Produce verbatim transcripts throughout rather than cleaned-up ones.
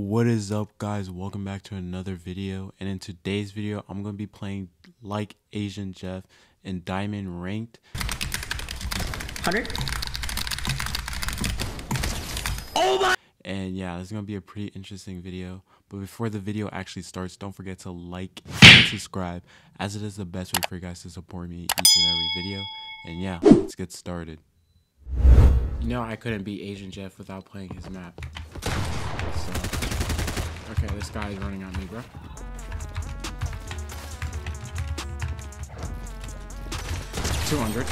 What is up, guys? Welcome back to another video, and in today's video I'm going to be playing like AsianJeff in Diamond Ranked one hundred. Oh my! And yeah, this is going to be a pretty interesting video. But before the video actually starts, don't forget to like and subscribe, as it is the best way for you guys to support me each and every video. And yeah, let's get started. You know I couldn't beat AsianJeff without playing his map. So, okay, this guy is running on me, bro. two hundred.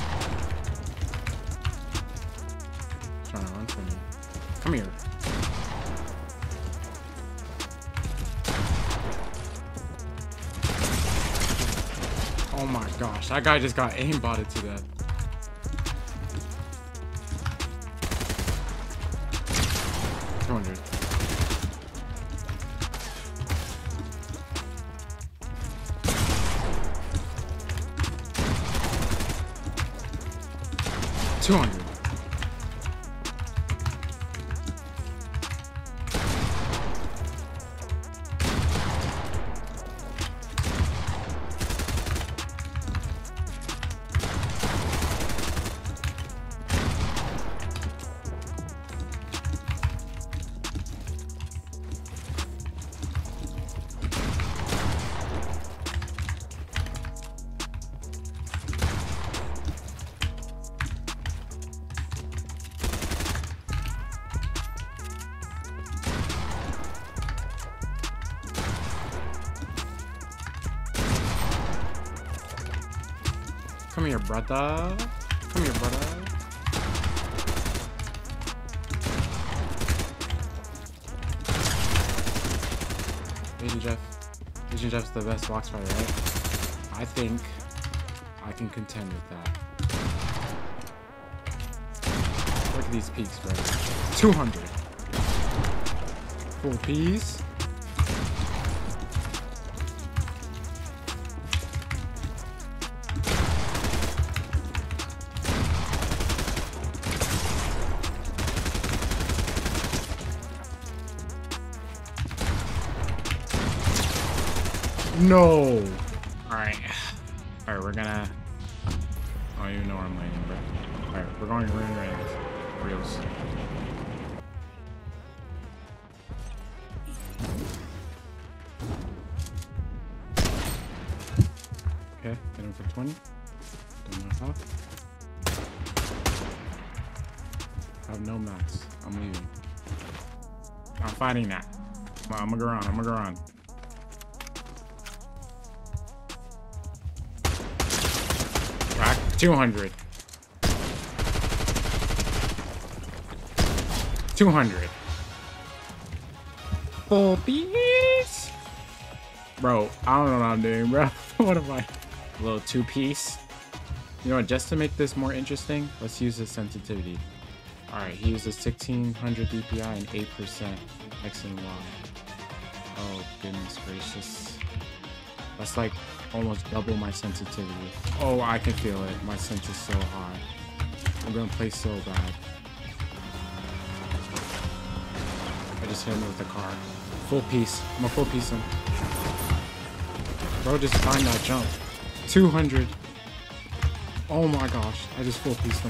Trying to run from me. Come here. Oh my gosh, that guy just got aimbotted to death. two hundred. two hundred. Come here, brother. Come here, brother. AsianJeff. AsianJeff's the best box fighter, right? I think I can contend with that. Look at these peaks, bro. two hundred. Full piece. No. Alright. Alright, we're gonna... I don't even know where I'm landing, bro. Alright, we're going to run range. Reels. Okay, hit him for twenty. Don't know how. I have no mats. I'm leaving. I'm fighting that. Come on, I'm gonna go around. I'm gonna go around. two hundred. two hundred. Full piece. Bro, I don't know what I'm doing, bro. What am I? A little two piece. You know what? Just to make this more interesting, let's use the sensitivity. Alright, he uses sixteen hundred D P I and eight percent X and Y. Oh, goodness gracious. That's like almost double my sensitivity. Oh, I can feel it. My sense is so high. I'm gonna play so bad. I just hit him with the car. Full piece. I'm a full piece him. Bro, just find that jump. two hundred. Oh my gosh. I just full pieced him.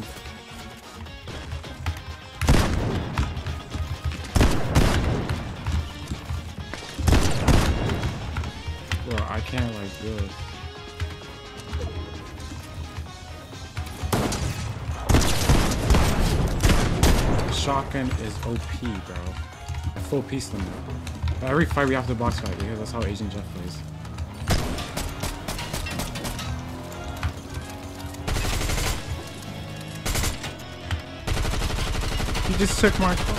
Bro, I can't like do it. Shotgun is O P, bro. I full piece them though. Every fight we have to box fight because that's how AsianJeff plays. He just took my car.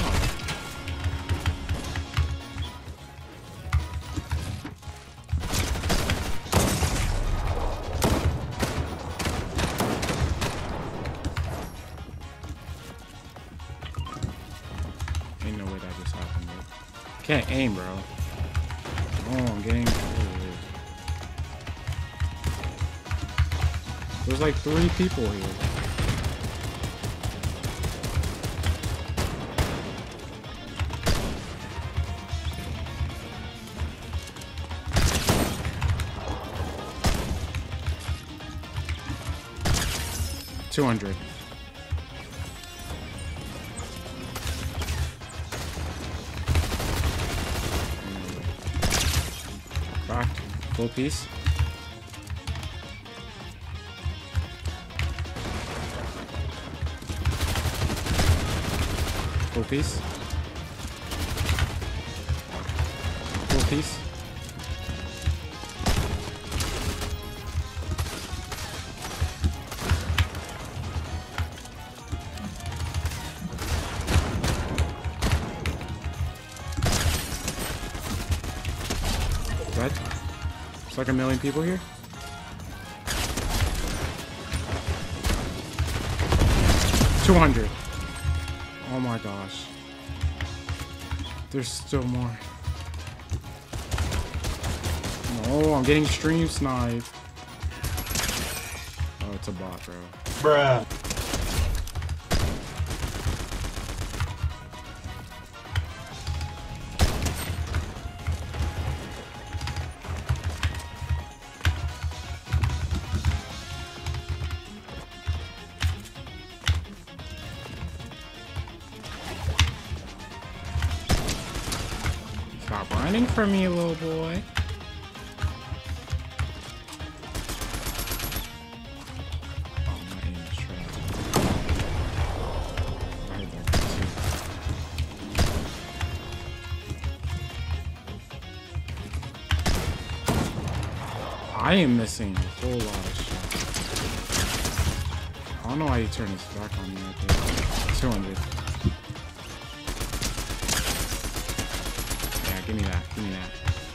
Ain't no way that just happened, bro. Can't aim, bro. Oh, I'm getting... There's like three people here. two hundred. Cracked. Full piece. Full piece. Full piece. Red. It's like a million people here. two hundred. Oh my gosh. There's still more. No, I'm getting stream sniped. Oh, it's a bot, bro. Bruh. Stop running from me, little boy. Oh, my aim is trash. I heard that too. I am missing a whole lot of shots. I don't know why you turned his back on me right there. two hundred. Give me that. Give me that.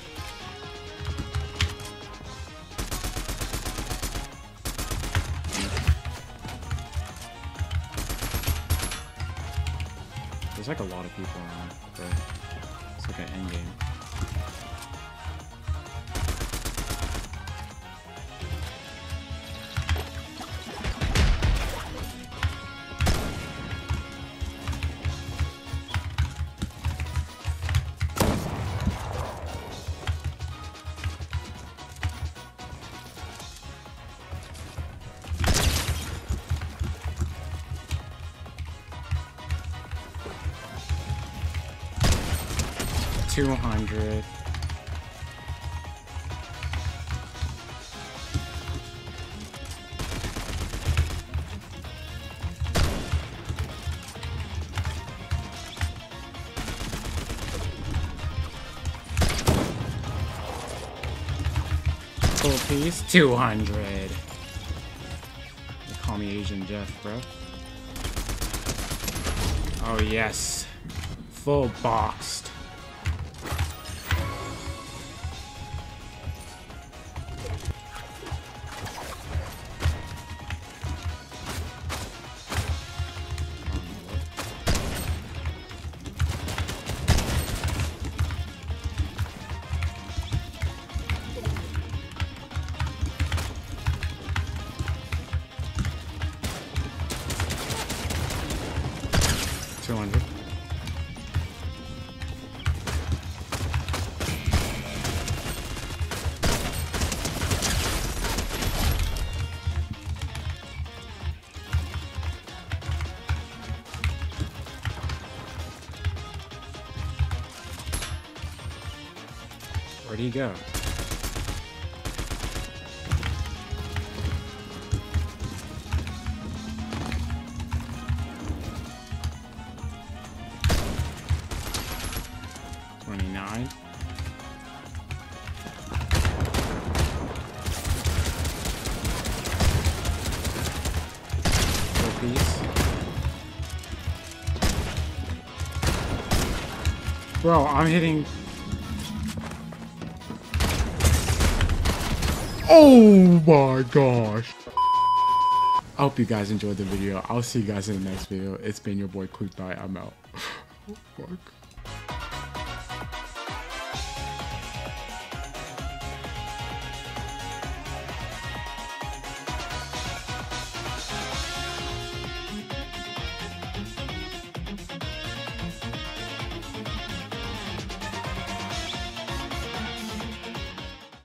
There's like a lot of people around, but it's like an end game. two hundred. Full piece, two hundred. They call me AsianJeff, bro. Oh yes, full boxed. two hundred. Where'd he go? twenty-nine. Full piece. Bro, I'm hitting. Oh my gosh. I hope you guys enjoyed the video. I'll see you guys in the next video. It's been your boy Quick Bite. I'm out. Fuck.